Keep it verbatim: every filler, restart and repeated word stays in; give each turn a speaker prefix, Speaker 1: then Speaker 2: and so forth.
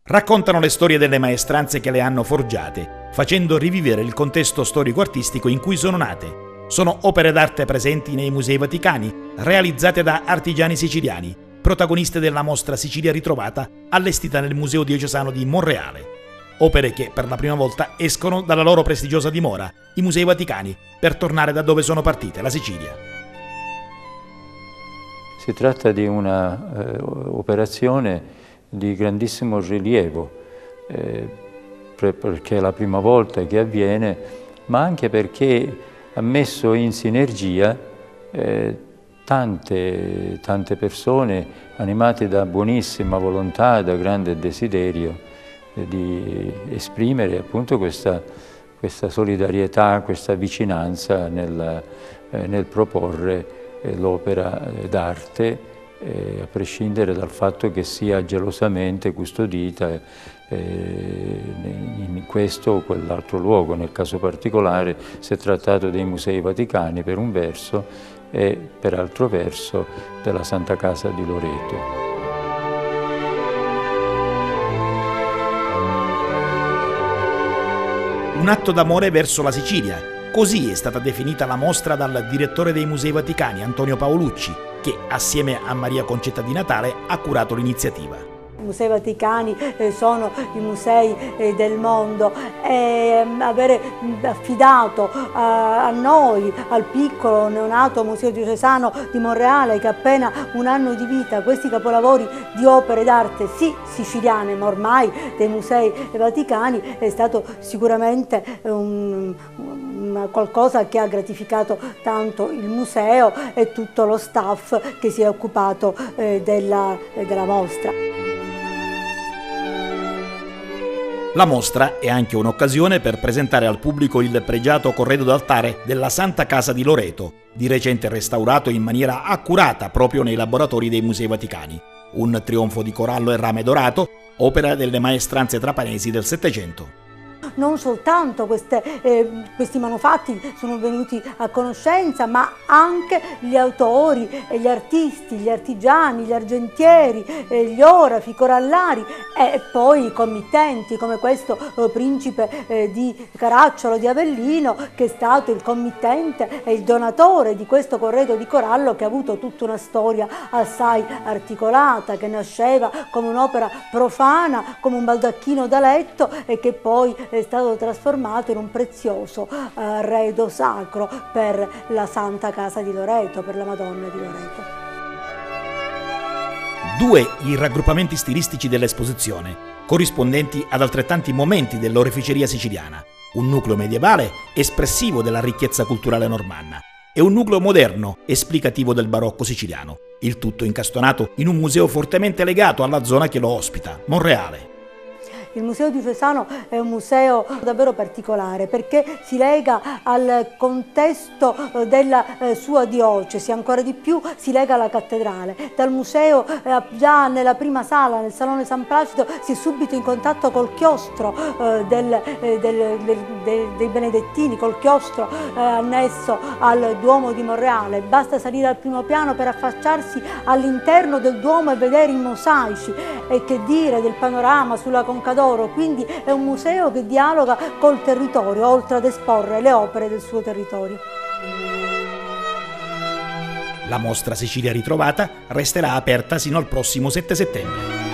Speaker 1: Raccontano le storie delle maestranze che le hanno forgiate, facendo rivivere il contesto storico-artistico in cui sono nate. Sono opere d'arte presenti nei musei vaticani, realizzate da artigiani siciliani, protagoniste della mostra Sicilia ritrovata, allestita nel Museo Diocesano di Monreale. Opere che per la prima volta escono dalla loro prestigiosa dimora, i Musei Vaticani, per tornare da dove sono partite, la Sicilia.
Speaker 2: Si tratta di una eh, operazione di grandissimo rilievo, eh, perché è la prima volta che avviene, ma anche perché ha messo in sinergia eh, tante, tante persone animate da buonissima volontà e da grande desiderio eh, di esprimere appunto questa, questa solidarietà, questa vicinanza nel, eh, nel proporre eh, l'opera d'arte, Eh, a prescindere dal fatto che sia gelosamente custodita eh, in questo o quell'altro luogo. Nel caso particolare si è trattato dei Musei Vaticani per un verso e per altro verso della Santa Casa di Loreto.
Speaker 1: Un atto d'amore verso la Sicilia. Così è stata definita la mostra dal direttore dei Musei Vaticani, Antonio Paolucci, che assieme a Maria Concetta di Natale ha curato l'iniziativa.
Speaker 3: I Musei Vaticani eh, sono i musei eh, del mondo e eh, avere affidato a, a noi, al piccolo neonato Museo Diocesano di Monreale, che ha appena un anno di vita, questi capolavori di opere d'arte sì siciliane ma ormai dei Musei Vaticani, è stato sicuramente un, un qualcosa che ha gratificato tanto il museo e tutto lo staff che si è occupato eh, della, eh, della mostra.
Speaker 1: La mostra è anche un'occasione per presentare al pubblico il pregiato corredo d'altare della Santa Casa di Loreto, di recente restaurato in maniera accurata proprio nei laboratori dei Musei Vaticani. Un trionfo di corallo e rame dorato, opera delle maestranze trapanesi del Settecento.
Speaker 3: Non soltanto queste, eh, questi manufatti sono venuti a conoscenza, ma anche gli autori, gli artisti, gli artigiani, gli argentieri, eh, gli orafi, i corallari e poi i committenti come questo eh, principe eh, di Caracciolo di Avellino, che è stato il committente e il donatore di questo corredo di corallo, che ha avuto tutta una storia assai articolata, che nasceva come un'opera profana, come un baldacchino da letto e che poi è stato trasformato in un prezioso arredo eh, sacro per la Santa Casa di Loreto, per la Madonna di Loreto.
Speaker 1: Due i raggruppamenti stilistici dell'esposizione, corrispondenti ad altrettanti momenti dell'oreficeria siciliana. Un nucleo medievale espressivo della ricchezza culturale normanna e un nucleo moderno esplicativo del barocco siciliano. Il tutto incastonato in un museo fortemente legato alla zona che lo ospita, Monreale.
Speaker 3: Il Museo Diocesano è un museo davvero particolare perché si lega al contesto della sua diocesi, ancora di più si lega alla cattedrale. Dal museo già nella prima sala, nel Salone San Placido, si è subito in contatto col chiostro del, del, del, del, dei Benedettini, col chiostro annesso al Duomo di Monreale. Basta salire al primo piano per affacciarsi all'interno del Duomo e vedere i mosaici e che dire del panorama sulla Conca d'Oro. Quindi è un museo che dialoga col territorio, oltre ad esporre le opere del suo territorio.
Speaker 1: La mostra Sicilia ritrovata resterà aperta sino al prossimo sette settembre.